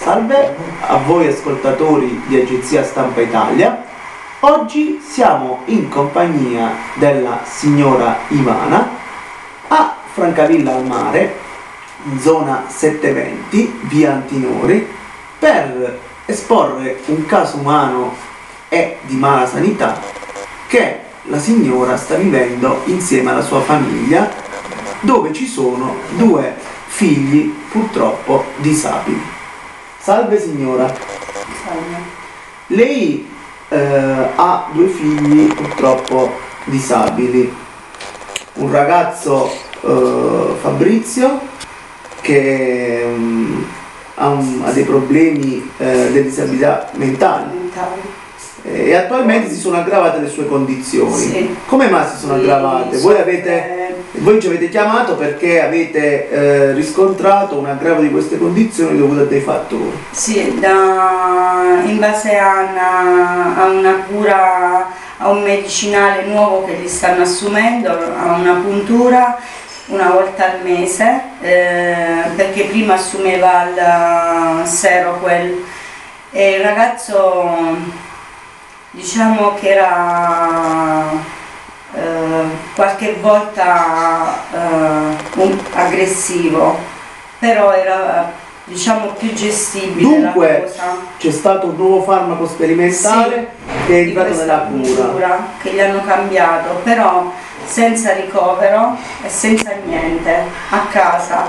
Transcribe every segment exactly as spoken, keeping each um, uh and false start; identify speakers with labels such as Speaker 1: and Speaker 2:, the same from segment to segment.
Speaker 1: Salve a voi ascoltatori di Agenzia Stampa Italia. Oggi siamo in compagnia della signora Ivana a Francavilla al Mare, in zona settecentoventi, via Antinori, per esporre un caso umano e di mala sanità che la signora sta vivendo insieme alla sua famiglia, dove ci sono due figli purtroppo disabili. Salve signora.
Speaker 2: Salve.
Speaker 1: Lei eh, ha due figli purtroppo disabili, un ragazzo eh, Fabrizio che um, ha, un, ha dei problemi eh, di disabilità mentali.
Speaker 2: Mentali.
Speaker 1: E attualmente si sono aggravate le sue condizioni.
Speaker 2: Sì.
Speaker 1: Come mai si sono
Speaker 2: Sì,
Speaker 1: aggravate?
Speaker 2: sì,
Speaker 1: Voi, avete, voi ci avete chiamato perché avete eh, riscontrato un aggravo di queste condizioni dovuto a dei fattori.
Speaker 2: Sì, da, in base a una, a una cura, a un medicinale nuovo che gli stanno assumendo, a una puntura una volta al mese, eh, perché prima assumeva il Seroquel e il ragazzo, diciamo che era eh, qualche volta eh, un, aggressivo, però era, diciamo, più gestibile.
Speaker 1: Dunque
Speaker 2: la cosa.
Speaker 1: C'è stato un nuovo farmaco sperimentale, sì, che è entrato nella cura,
Speaker 2: che gli hanno cambiato, però senza ricovero e senza niente, a casa.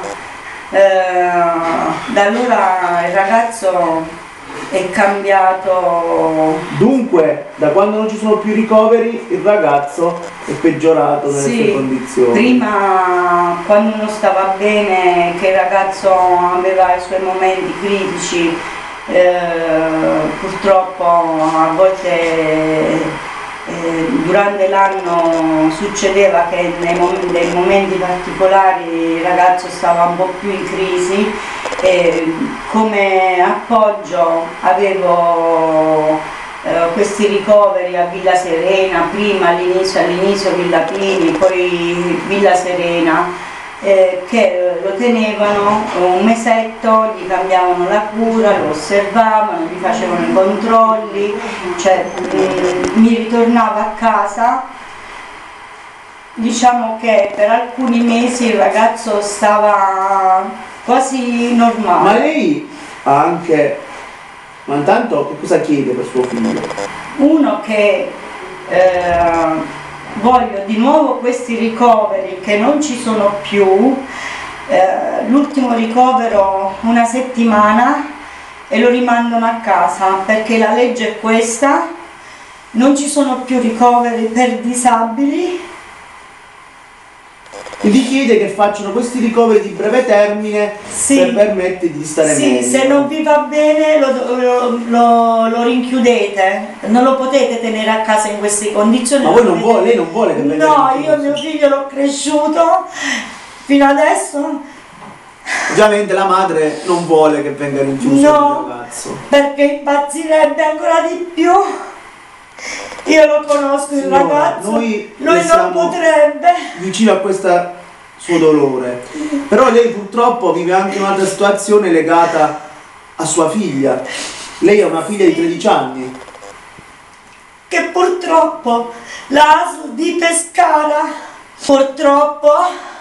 Speaker 2: Eh, da allora il ragazzo è cambiato.
Speaker 1: Dunque, da quando non ci sono più ricoveri, il ragazzo è peggiorato nelle
Speaker 2: sì,
Speaker 1: sue condizioni.
Speaker 2: Prima, quando non stava bene, che il ragazzo aveva i suoi momenti critici, eh, purtroppo a volte eh, durante l'anno succedeva che nei, mom nei momenti particolari il ragazzo stava un po' più in crisi. E come appoggio avevo eh, questi ricoveri a Villa Serena, prima all'inizio all'inizio Villa Pini, poi Villa Serena, eh, che lo tenevano un mesetto, gli cambiavano la cura, lo osservavano, gli facevano i controlli, cioè mh, mi ritornava a casa. Diciamo che per alcuni mesi il ragazzo stava quasi normale.
Speaker 1: Ma lei ha anche, ma intanto che cosa chiede per suo figlio?
Speaker 2: Uno che eh, voglio di nuovo questi ricoveri che non ci sono più, eh, l'ultimo ricovero una settimana e lo rimandano a casa perché la legge è questa, non ci sono più ricoveri per disabili.
Speaker 1: Quindi chiede che facciano questi ricoveri di breve termine, sì, per permettergli di stare
Speaker 2: sì,
Speaker 1: meglio.
Speaker 2: Se non vi va bene lo, lo, lo, lo rinchiudete, non lo potete tenere a casa in queste condizioni.
Speaker 1: Ma voi non vuole, lei non vuole che venga
Speaker 2: No,
Speaker 1: rinchiuso?
Speaker 2: io mio figlio l'ho cresciuto fino adesso.
Speaker 1: Ovviamente la madre non vuole che venga rinchiuso
Speaker 2: no,
Speaker 1: il ragazzo.
Speaker 2: Perché impazzirebbe ancora di più. Io lo conosco il
Speaker 1: Signora,
Speaker 2: ragazzo,
Speaker 1: noi,
Speaker 2: lui non potrebbe.
Speaker 1: Vicino a questo suo dolore, però lei purtroppo vive anche un'altra situazione legata a sua figlia. Lei ha una figlia di tredici anni.
Speaker 2: Che purtroppo l'A S L di Pescara, purtroppo,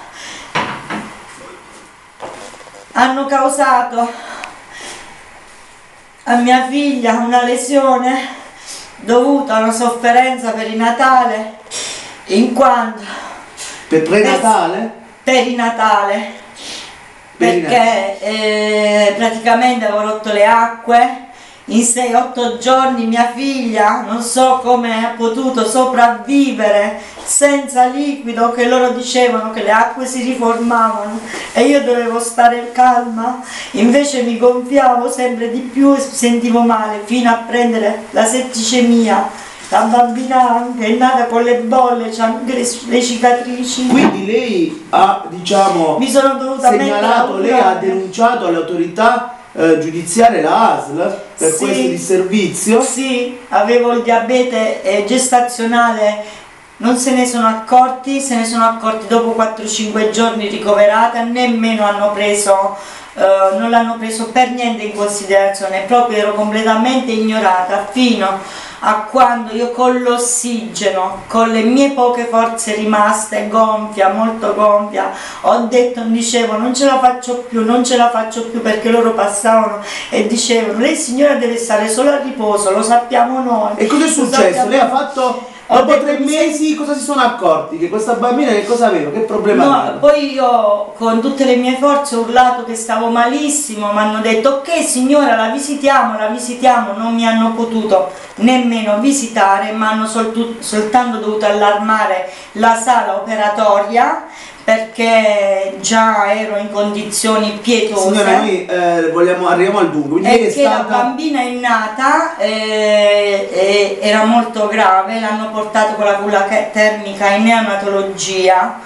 Speaker 2: hanno causato a mia figlia una lesione dovuta a una sofferenza perinatale, in quanto
Speaker 1: per prenatale?
Speaker 2: Perinatale, perché eh, praticamente avevo rotto le acque. In sei otto giorni mia figlia non so come ha potuto sopravvivere senza liquido, che loro dicevano che le acque si riformavano e io dovevo stare calma, invece mi gonfiavo sempre di più e sentivo male fino a prendere la setticemia. La bambina anche è nata con le bolle, c'ha anche le, le cicatrici.
Speaker 1: Quindi lei ha, diciamo,
Speaker 2: mi sono dovuta
Speaker 1: segnalato, lei ha denunciato alle autorità Eh, giudiziarie la A S L per
Speaker 2: sì,
Speaker 1: questo disservizio?
Speaker 2: Sì, avevo il diabete eh, gestazionale, non se ne sono accorti, se ne sono accorti dopo quattro cinque giorni ricoverata, nemmeno hanno preso eh, non l'hanno preso per niente in considerazione, proprio ero completamente ignorata fino a quando io con l'ossigeno, con le mie poche forze rimaste, gonfia, molto gonfia, ho detto, dicevo, non ce la faccio più, non ce la faccio più, perché loro passavano e dicevano, lei signora deve stare solo a riposo, lo sappiamo noi.
Speaker 1: E cosa è successo? Lei ha fatto... Dopo tre mesi cosa si sono accorti? Che questa bambina che cosa aveva? Che problema
Speaker 2: no,
Speaker 1: aveva?
Speaker 2: Poi io con tutte le mie forze ho urlato che stavo malissimo, mi hanno detto ok signora la visitiamo, la visitiamo, non mi hanno potuto nemmeno visitare, ma hanno soltanto dovuto allarmare la sala operatoria perché già ero in condizioni pietose.
Speaker 1: Signora, noi eh, vogliamo, arriviamo al dunque.
Speaker 2: E che
Speaker 1: stata...
Speaker 2: la bambina è nata, eh, eh, era molto grave, l'hanno portato con la culla termica in neonatologia.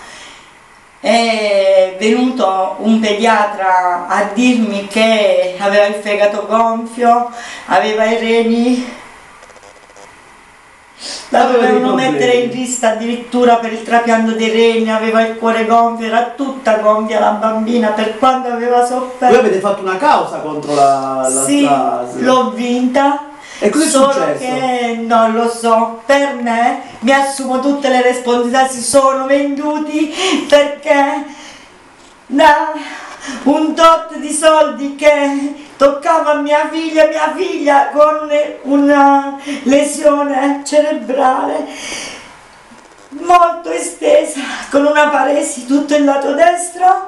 Speaker 2: È venuto un pediatra a dirmi che aveva il fegato gonfio, aveva i reni. La dovevano mettere in lista addirittura per il trapianto dei reni, aveva il cuore gonfio, era tutta gonfia la bambina per quanto aveva sofferto.
Speaker 1: Voi avete fatto una causa contro la, la
Speaker 2: Sì,
Speaker 1: la...
Speaker 2: l'ho vinta.
Speaker 1: E cosa è
Speaker 2: solo
Speaker 1: successo?
Speaker 2: Che non lo so, per me mi assumo tutte le responsabilità, si sono venduti perché da un tot di soldi che toccava a mia figlia, mia figlia con una lesione cerebrale molto estesa, con una paresi tutto il lato destro,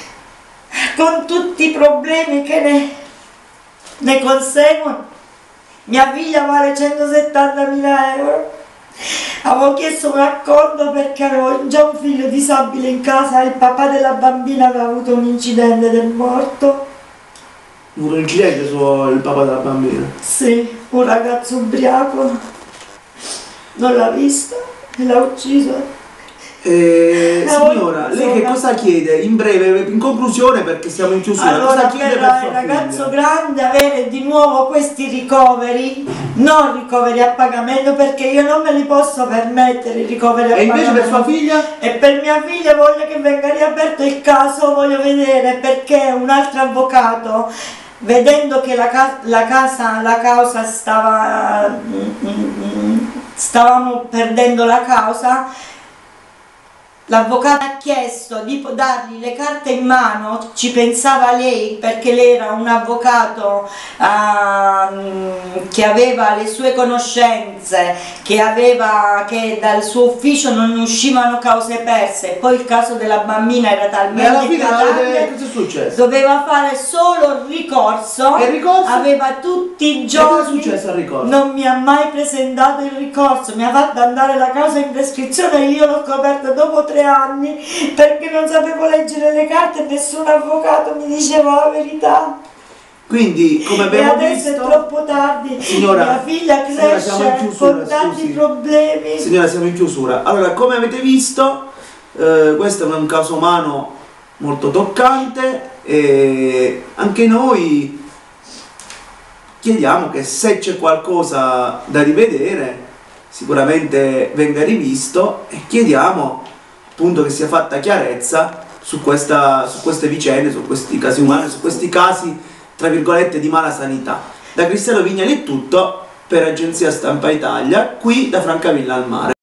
Speaker 2: con tutti i problemi che ne, ne conseguono. Mia figlia vale centosettantamila euro. Avevo chiesto un acconto perché avevo già un figlio disabile in casa e il papà della bambina aveva avuto un incidente ed è morto.
Speaker 1: Ha avuto un incidente sul papà della bambina?
Speaker 2: Sì, un ragazzo ubriaco. Non l'ha visto e l'ha ucciso.
Speaker 1: Eh, signora, lei che cosa chiede? In breve, in conclusione, perché siamo in chiusura,
Speaker 2: allora,
Speaker 1: cosa chiede
Speaker 2: per
Speaker 1: per sua
Speaker 2: il ragazzo
Speaker 1: figlia?
Speaker 2: grande avere di nuovo questi ricoveri, non ricoveri a pagamento, perché io non me li posso permettere i ricoveri a
Speaker 1: e
Speaker 2: pagamento.
Speaker 1: E invece per sua figlia?
Speaker 2: E per mia figlia voglio che venga riaperto il caso, voglio vedere perché un altro avvocato, vedendo che la, ca la casa, la causa stava, mm, mm, stavamo perdendo la causa, l'avvocato ha chiesto di dargli le carte in mano, ci pensava lei perché lei era un avvocato uh, che aveva le sue conoscenze, che, aveva, che dal suo ufficio non uscivano cause perse, poi il caso della bambina era talmente eclatante,
Speaker 1: cosa è successo?
Speaker 2: Doveva fare solo ricorso,
Speaker 1: e il ricorso?
Speaker 2: Aveva tutti i giorni,
Speaker 1: e cosa è successo al ricorso?
Speaker 2: Non mi ha mai presentato il ricorso, mi ha fatto andare la causa in prescrizione e io l'ho scoperta dopo tre anni perché non sapevo leggere le carte e nessun avvocato mi diceva la verità.
Speaker 1: Quindi, come abbiamo
Speaker 2: e adesso
Speaker 1: visto,
Speaker 2: è troppo tardi,
Speaker 1: signora,
Speaker 2: mia figlia cresce
Speaker 1: signora, chiusura,
Speaker 2: con tanti
Speaker 1: scusi.
Speaker 2: problemi.
Speaker 1: Signora, siamo in chiusura. Allora, come avete visto, eh, questo è un caso umano molto toccante e anche noi chiediamo che se c'è qualcosa da rivedere sicuramente venga rivisto e chiediamo appunto che sia fatta chiarezza su, questa, su queste vicende, su questi casi umani, su questi casi tra virgolette di mala sanità. Da Cristiano Vignali è tutto per Agenzia Stampa Italia, qui da Francavilla al Mare.